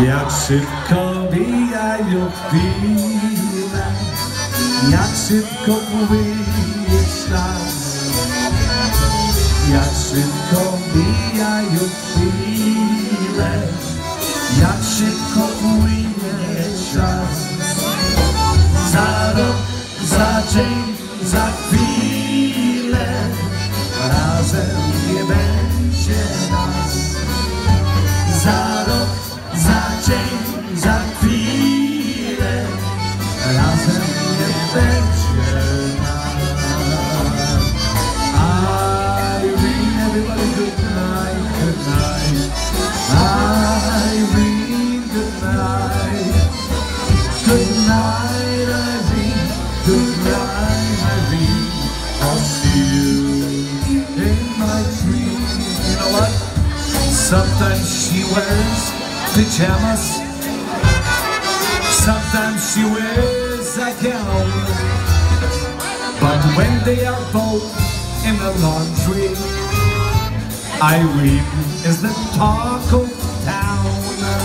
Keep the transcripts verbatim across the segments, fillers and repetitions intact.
Jak szybko mijają chwile, jak szybko płynie czas, jak szybko mijają chwile, jak szybko płynie czas. Za rok, za dzień, za chwilę razem nie będzie nas. Za rok, za dzień, za chwilę razem nie będzie nas. Irene, everybody, good night, good night. Irene, good night. Good night, Irene. Good night, Irene. I'll see you in my dreams. You know what? Sometimes she wears pajamas, sometimes she wears a gown, but when they are both in the laundry, Irene is the talk of town.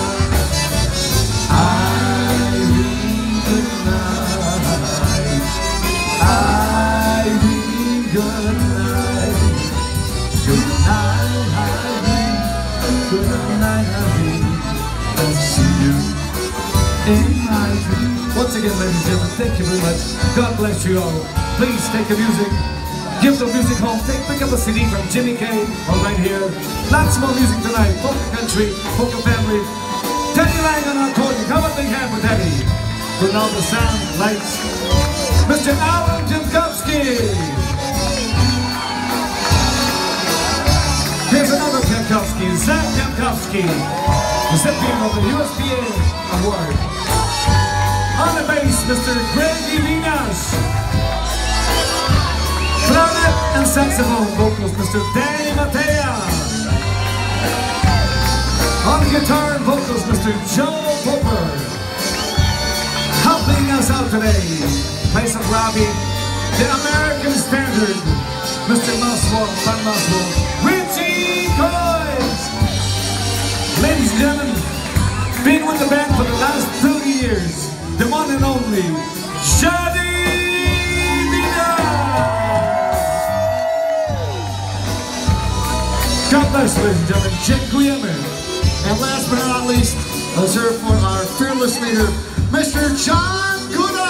Irene, good night. Irene, good night. Good night, Irene. Good night, Irene. I'll see you in my dreams. Once again, ladies and gentlemen, thank you very much. God bless you all. Please take the music, give the music home. Take, pick up a C D from Jimmy Kay, or right here. Lots more music tonight. Polka country, polka family. Teddy Lang on our accordion. Come up, big hand for Teddy. Putting all the sound, lights. Mister Alan Jankowski. Here's another Jankowski, Zach Jankowski, recipient of the U S P A Award. On the bass, Mister Greg Ilinas. Clarinet and saxophone vocals, Mister Danny Matea. On guitar and vocals, Mister Joe Popper. Helping us out today, place of Robbie, the American Standard, Mister Muswell, Van Muswell, Richie Coys. Ladies and gentlemen, been with the band for the last thirty years, the one and only Shadi Vida. God bless, ladies and gentlemen. Dziękujemy. And last but not least, let's hear it for our fearless leader, Mister John Guda.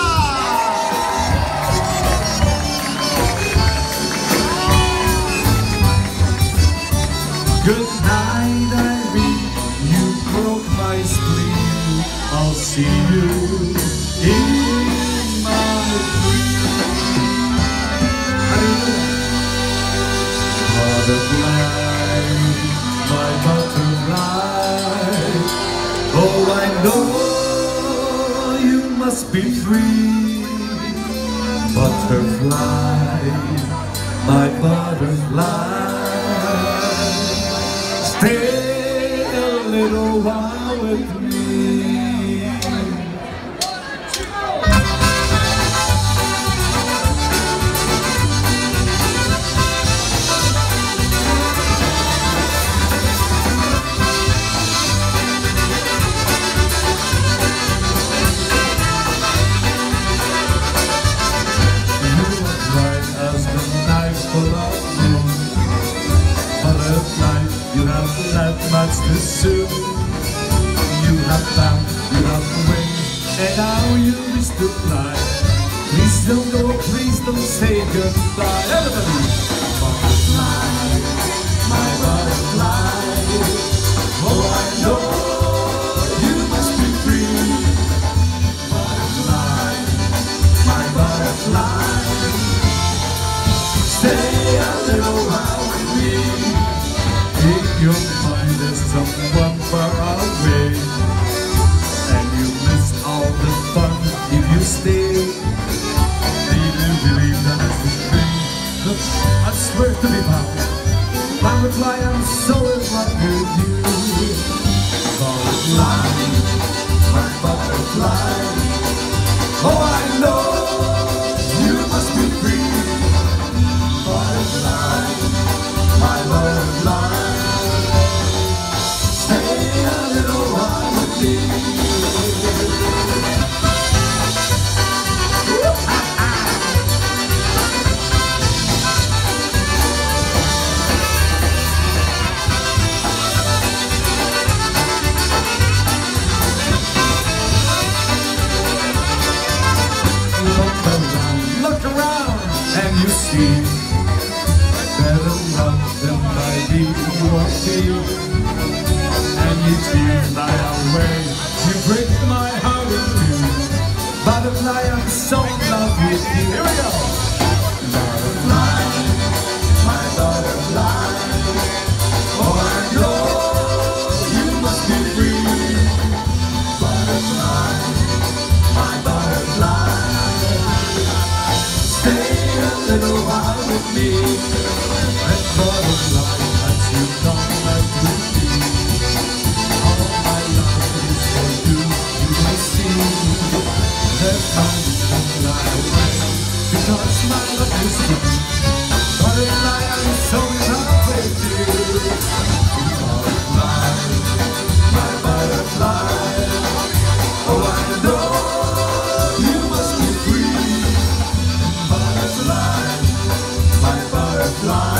Good night, Irene, you broke my spleen. I'll see you in my dreams. Butterfly, my butterfly. Oh, I know you must be free. Butterfly, my butterfly. Stay a little while with me. You are bright as the night full of moon. Butterfly, you have that much to suit. You have found, you have wings, and now you wish to fly. Please don't go, please don't say goodbye. Everybody! Butterfly, my butterfly. Oh, I know you must be free. Butterfly, my butterfly. Stay a little while with me. If you find there's someone far away, and you miss all the fun if you stay, do you believe that it's the dream? Look, I swear to be found. Butterfly, I'm so in love with you. Butterfly, my butterfly. Oh, I know you must be free. Butterfly, my butterfly. Stay a little while with me. way. You break my heart in two. Butterfly, I'm so in love with you. Here we go. Butterfly, my butterfly. Oh, I know you must be free. Butterfly, my butterfly. Stay a little while with me. And butterfly, as you come back to me. All my life is for you, you will see. There's no reason fly away, because my love is true. Butterfly, I'm so in love with you. Butterfly, my butterfly. Oh, I know you must be free. Butterfly, my butterfly.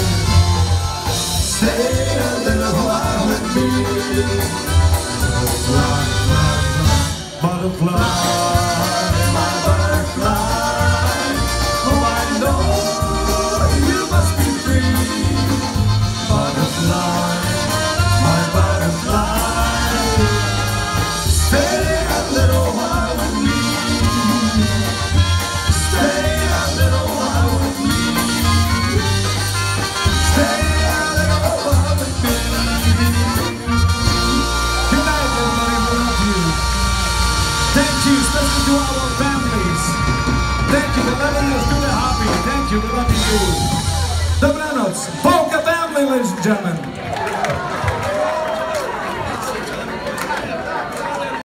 Stay a little while with me. Butterfly, butterfly, my butterfly. Oh, I know you must be free. Butterfly, my butterfly. Stay a little while with me. Stay a little while with me. Stay a little while with me. Good night, everybody. We love you. Thank you, especially to our families. Thank you for letting us do the hobby. Thank you, we love you. Dobranoc. Polka family, ladies and gentlemen.